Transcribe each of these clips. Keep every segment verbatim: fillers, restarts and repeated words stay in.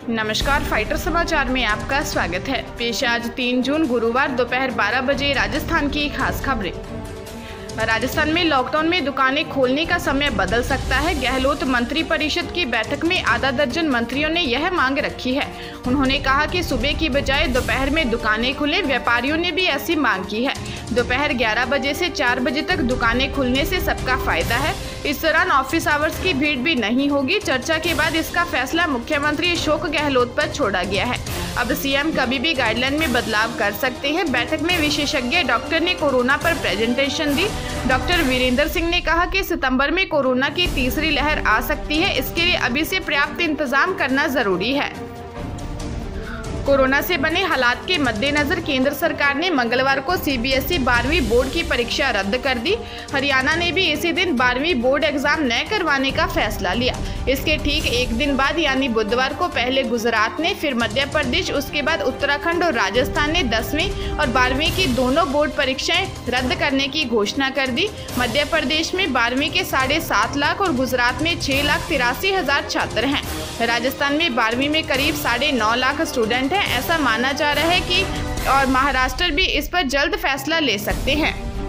नमस्कार, फाइटर समाचार में आपका स्वागत है। पेश है आज तीन जून गुरुवार दोपहर बारह बजे राजस्थान की खास खबरें। राजस्थान में लॉकडाउन में दुकानें खोलने का समय बदल सकता है। गहलोत मंत्री परिषद की बैठक में आधा दर्जन मंत्रियों ने यह मांग रखी है। उन्होंने कहा कि सुबह की बजाय दोपहर में दुकानें खुलें। व्यापारियों ने भी ऐसी मांग की है। दोपहर ग्यारह बजे से चार बजे तक दुकानें खुलने से सबका फायदा है। इस दौरान ऑफिस आवर्स की भीड़ भी नहीं होगी। चर्चा के बाद इसका फैसला मुख्यमंत्री अशोक गहलोत पर छोड़ा गया है। अब सीएम कभी भी गाइडलाइन में बदलाव कर सकते हैं। बैठक में विशेषज्ञ डॉक्टर ने कोरोना पर प्रेजेंटेशन दी। डॉक्टर वीरेंद्र सिंह ने कहा कि सितंबर में कोरोना की तीसरी लहर आ सकती है। इसके लिए अभी से पर्याप्त इंतजाम करना जरूरी है। कोरोना से बने हालात के मद्देनजर केंद्र सरकार ने मंगलवार को सीबीएसई बारहवीं बोर्ड की परीक्षा रद्द कर दी। हरियाणा ने भी इसी दिन बारहवीं बोर्ड एग्जाम न करवाने का फैसला लिया। इसके ठीक एक दिन बाद यानी बुधवार को पहले गुजरात ने, फिर मध्य प्रदेश, उसके बाद उत्तराखंड और राजस्थान ने दसवीं और बारहवीं की दोनों बोर्ड परीक्षाएं रद्द करने की घोषणा कर दी। मध्य प्रदेश में बारहवीं के साढ़े सात लाख और गुजरात में छह लाख तिरासी हजार छात्र हैं। राजस्थान में बारहवीं में करीब साढ़े नौ लाख स्टूडेंट हैं। ऐसा माना जा रहा है कि और महाराष्ट्र भी इस पर जल्द फैसला ले सकते हैं।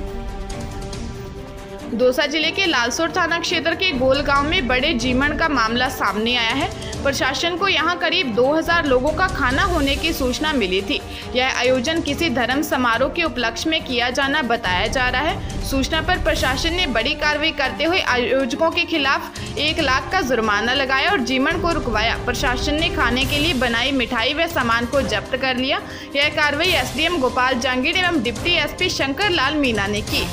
दौसा जिले के लालसोट थाना क्षेत्र के गोल गांव में बड़े जीमण का मामला सामने आया है। प्रशासन को यहां करीब दो हज़ार लोगों का खाना होने की सूचना मिली थी। यह आयोजन किसी धर्म समारोह के उपलक्ष्य में किया जाना बताया जा रहा है। सूचना पर प्रशासन ने बड़ी कार्रवाई करते हुए आयोजकों के खिलाफ एक लाख का जुर्माना लगाया और जीमण को रुकवाया। प्रशासन ने खाने के लिए बनाई मिठाई व सामान को जब्त कर लिया। यह कार्रवाई एसडीएम गोपाल जांगीर एवं डिप्टी एसपी शंकर लाल मीना ने की।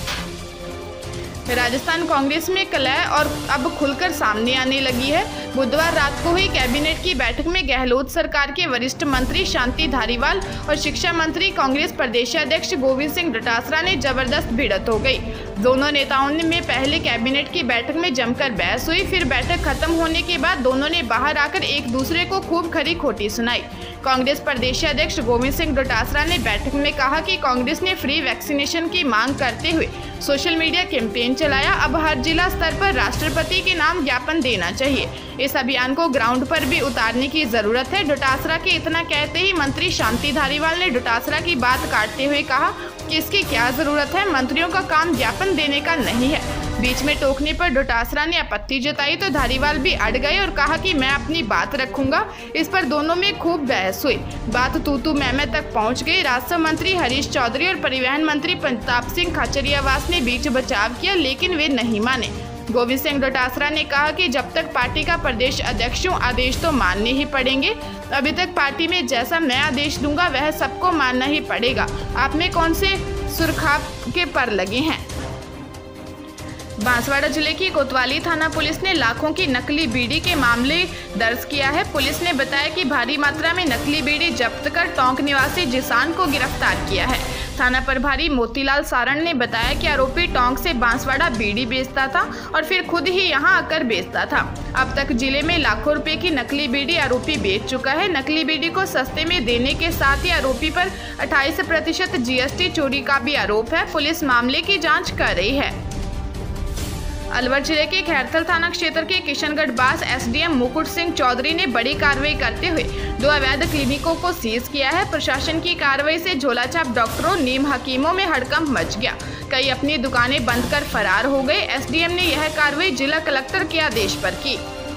राजस्थान कांग्रेस में कलह और अब खुलकर सामने आने लगी है। बुधवार रात को हुई कैबिनेट की बैठक में गहलोत सरकार के वरिष्ठ मंत्री शांति धारीवाल और शिक्षा मंत्री कांग्रेस प्रदेशाध्यक्ष गोविंद सिंह डोटासरा ने जबरदस्त भिड़ंत हो गई। दोनों नेताओं में पहले कैबिनेट की बैठक में जमकर बहस हुई। फिर बैठक खत्म होने के बाद दोनों ने बाहर आकर एक दूसरे को खूब खरी खोटी सुनाई। कांग्रेस प्रदेशाध्यक्ष गोविंद सिंह डोटासरा ने बैठक में कहा कि कांग्रेस ने फ्री वैक्सीनेशन की मांग करते हुए सोशल मीडिया कैंपेन चलाया। अब हर जिला स्तर पर राष्ट्रपति के नाम ज्ञापन देना चाहिए। इस अभियान को ग्राउंड पर भी उतारने की जरूरत है। डोटासरा के इतना कहते ही मंत्री शांति धारीवाल ने डोटासरा की बात काटते हुए कहा कि इसकी क्या जरूरत है, मंत्रियों का काम ज्ञापन देने का नहीं है। बीच में टोकने पर डोटासरा ने आपत्ति जताई तो धारीवाल भी अड़ गए और कहा कि मैं अपनी बात रखूंगा। इस पर दोनों में खूब बहस हुई। बात तू तू मैं मैं तक पहुंच गई। राजस्व मंत्री हरीश चौधरी और परिवहन मंत्री प्रताप सिंह खाचरियावास ने बीच बचाव किया, लेकिन वे नहीं माने। गोविंद सिंह डोटासरा ने कहा कि जब तक पार्टी का प्रदेश अध्यक्ष हूं, आदेश तो मानने ही पड़ेंगे। अभी तक पार्टी में जैसा मैं आदेश दूंगा वह सबको मानना ही पड़ेगा। आप में कौन से सुरखाब के पर लगे हैं। बांसवाड़ा जिले की कोतवाली थाना पुलिस ने लाखों की नकली बीड़ी के मामले दर्ज किया है। पुलिस ने बताया कि भारी मात्रा में नकली बीड़ी जब्त कर टोंक निवासी जिसान को गिरफ्तार किया है। थाना प्रभारी मोतीलाल सारण ने बताया कि आरोपी टोंक से बांसवाड़ा बीड़ी बेचता था और फिर खुद ही यहां आकर बेचता था। अब तक जिले में लाखों रुपए की नकली बीड़ी आरोपी बेच चुका है। नकली बीड़ी को सस्ते में देने के साथ ही आरोपी पर अट्ठाईस प्रतिशत जीएसटी चोरी का भी आरोप है। पुलिस मामले की जाँच कर रही है। अलवर जिले के खैरथल थाना क्षेत्र के किशनगढ़ बास एसडीएम मुकुट सिंह चौधरी ने बड़ी कार्रवाई करते हुए दो अवैध क्लिनिकों को सीज किया है। प्रशासन की कार्रवाई से झोलाछाप डॉक्टरों, नीम हकीमों में हड़कंप मच गया। कई अपनी दुकानें बंद कर फरार हो गए। एसडीएम ने यह कार्रवाई जिला कलेक्टर के आदेश पर की।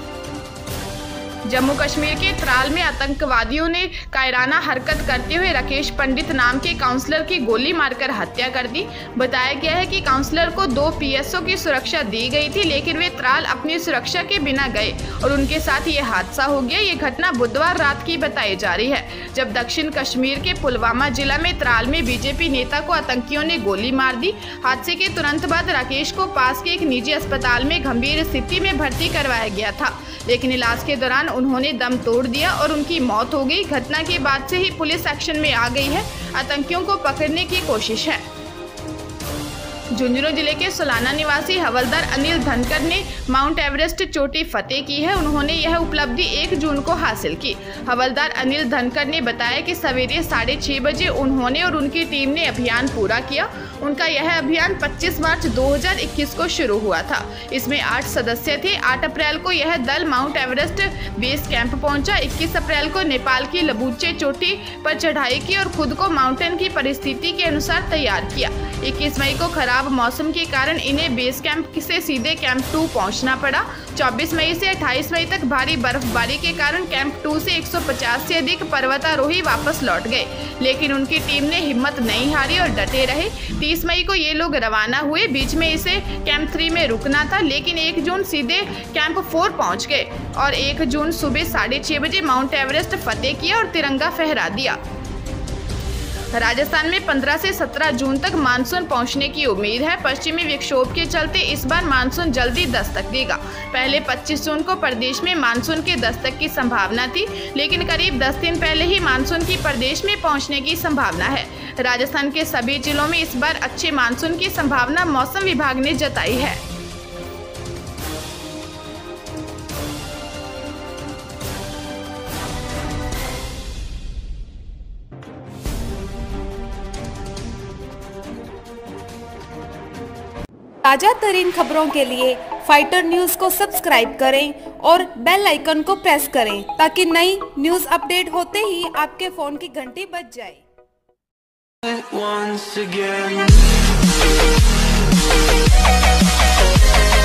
जम्मू कश्मीर के त्राल में आतंकवादियों ने कायराना हरकत करते हुए राकेश पंडित नाम के काउंसलर की गोली मारकर हत्या कर दी। बताया गया है कि काउंसलर को दो पीएसओ की सुरक्षा दी गई थी, लेकिन वे त्राल अपनी सुरक्षा के बिना गए और उनके साथ ये हादसा हो गया। ये घटना बुधवार रात की बताई जा रही है, जब दक्षिण कश्मीर के पुलवामा जिला में त्राल में बीजेपी नेता को आतंकियों ने गोली मार दी। हादसे के तुरंत बाद राकेश को पास के एक निजी अस्पताल में गंभीर स्थिति में भर्ती करवाया गया था, लेकिन इलाज के दौरान उन्होंने दम तोड़ दिया और उनकी मौत हो गई। घटना के बाद से ही पुलिस एक्शन में आ गई है। आतंकियों को पकड़ने की कोशिश है। झुंझुनू जिले के सोलाना निवासी हवलदार अनिल धनकर ने माउंट एवरेस्ट चोटी फतेह की है। उन्होंने यह उपलब्धि एक जून को हासिल की। हवलदार अनिल धनकर ने बताया कि सवेरे साढ़े छह बजे उन्होंने और उनकी टीम ने अभियान पूरा किया। उनका यह अभियान पच्चीस मार्च दो हज़ार इक्कीस को शुरू हुआ था। इसमें आठ सदस्य थे। आठ अप्रैल को यह दल माउंट एवरेस्ट बेस कैंप पहुंचा। इक्कीस अप्रैल को नेपाल की लबुचे चोटी पर चढ़ाई की और खुद को माउंटेन की परिस्थिति के अनुसार तैयार किया। इक्कीस मई को खराब मौसम के कारण इन्हें बेस कैंप से सीधे कैंप टू पहुंचना पड़ा। चौबीस मई से अट्ठाईस मई तक भारी बर्फबारी के कारण कैंप टू से एक सौ पचास से अधिक पर्वतारोही वापस लौट गए, लेकिन उनकी टीम ने हिम्मत नहीं हारी और डटे रहे। तीस मई को ये लोग रवाना हुए। बीच में इसे कैंप थ्री में रुकना था, लेकिन एक जून सीधे कैंप फोर पहुंच गए और एक जून सुबह साढ़े छह बजे माउंट एवरेस्ट फतेह किया और तिरंगा फहरा दिया। राजस्थान में पंद्रह से सत्रह जून तक मानसून पहुंचने की उम्मीद है। पश्चिमी विक्षोभ के चलते इस बार मानसून जल्दी दस्तक देगा। पहले पच्चीस जून को प्रदेश में मानसून के दस्तक की संभावना थी, लेकिन करीब दस दिन पहले ही मानसून की प्रदेश में पहुंचने की संभावना है। राजस्थान के सभी जिलों में इस बार अच्छे मानसून की संभावना मौसम विभाग ने जताई है। ताजा तरीन खबरों के लिए फाइटर न्यूज को सब्सक्राइब करें और बेल आइकन को प्रेस करें ताकि नई न्यूज अपडेट होते ही आपके फोन की घंटी बज जाए। Once again